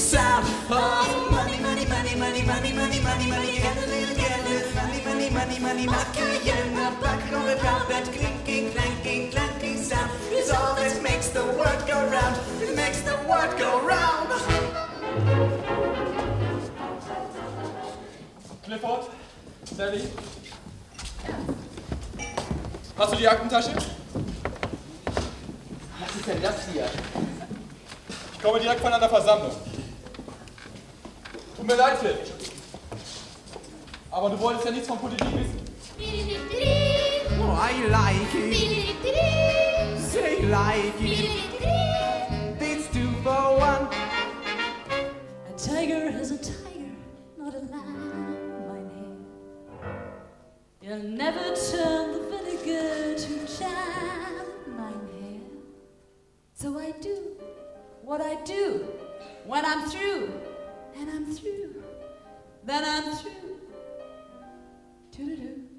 sound of money, money, money, money, money, money, money, money, get a little, money, money, money, money, Macarena, back on the ground, that clinking, clanking, clanking sound is all that makes the world go round, it makes the world go round. Clifford, Sally, hast du die Aktentasche? Was ist denn das hier? Ich komme direkt von einer Versammlung. Tut mir leid, Phil. Aber du wolltest ja nichts von Politik wissen. Oh, I like it. Say like it. These 2 for 1. A tiger is a tiger, not a lamb, mein Herr. You'll never turn the vinegar to jam, mein Herr. So I do what I do when I'm through, and I'm through, then I'm through. Doo-doo-doo.